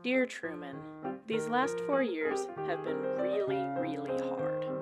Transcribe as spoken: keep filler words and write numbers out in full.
Dear Truman, these last four years have been really, really hard.